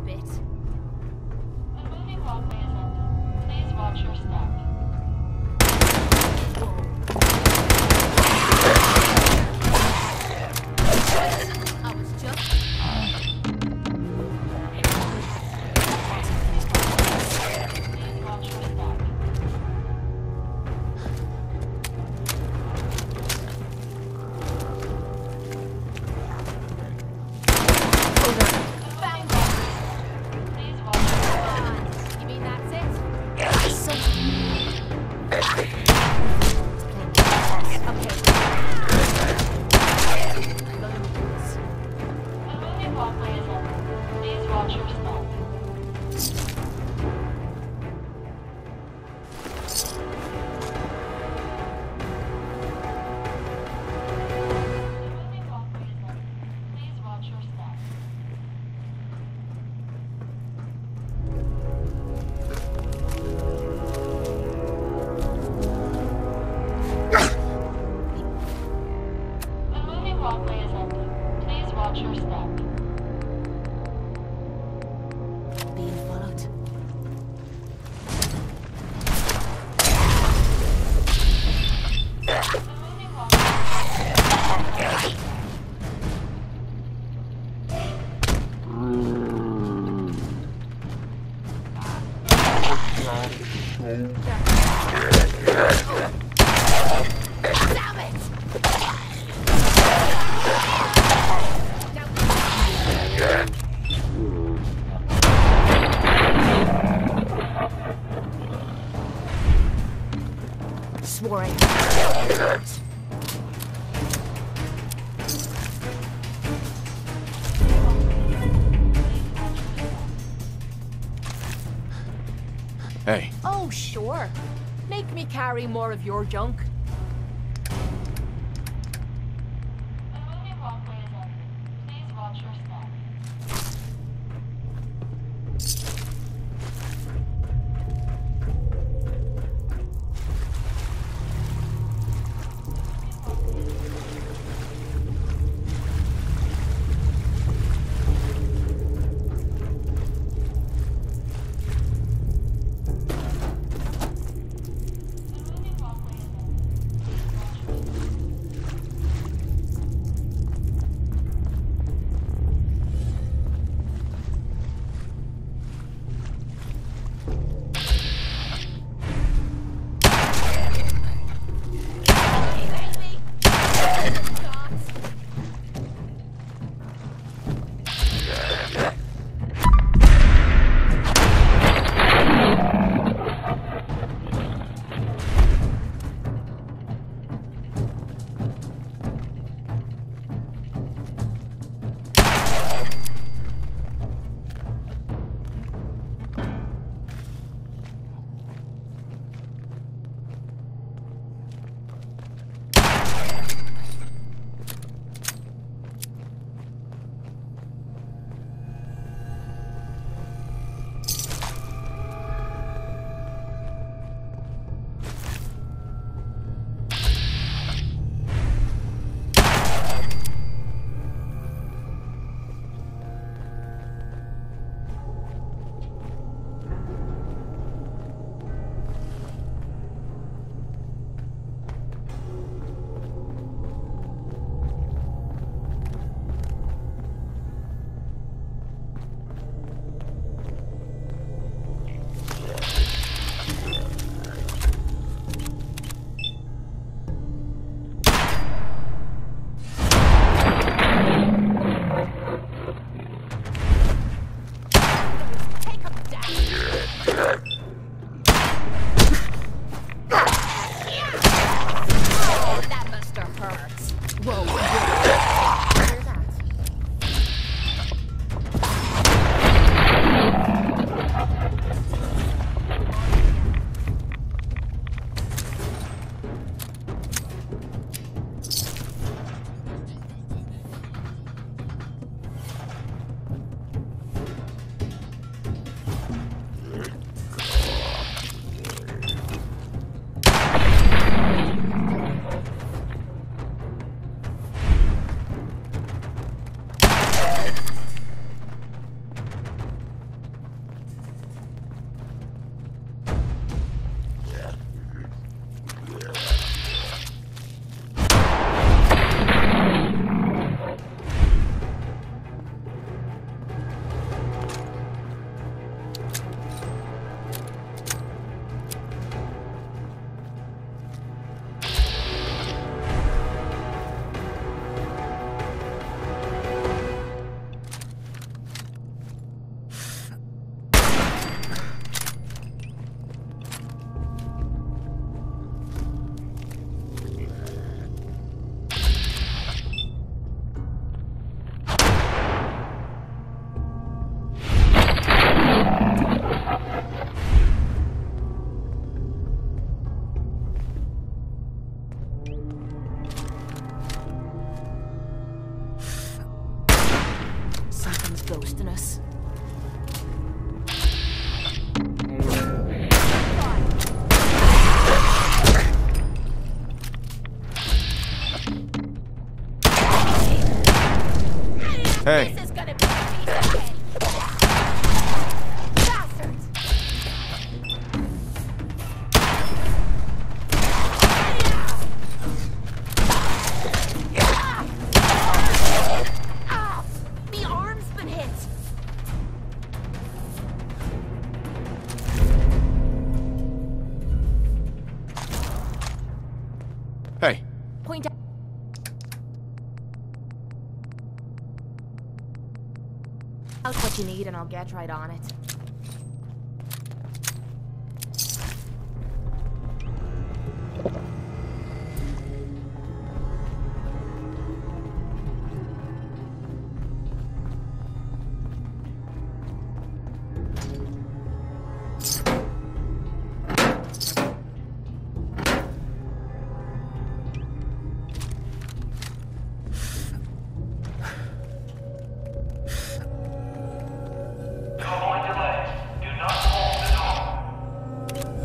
bit. The moving walkway is ending. Please watch your step. I was just... Please watch your step. Please watch your step. You mean that's it? So... Okay. The moving walkway is ending. Please watch your step. The moving walkway is ending. Please watch your step. The moving walkway is ending. Please watch your step. Being followed. The moving walkway. Damn it! Swore I... Hey, Oh, sure. Make me carry more of your junk. The moving walkway is ending. Please watch your step. The moving walkway is ending. ghosting us. Hey. This is gonna be a piece of cake. Bastards! Ah! Me arm's been hit. Hey. Point out. Out what you need and I'll get right on it. To avoid delays, do not hold the door.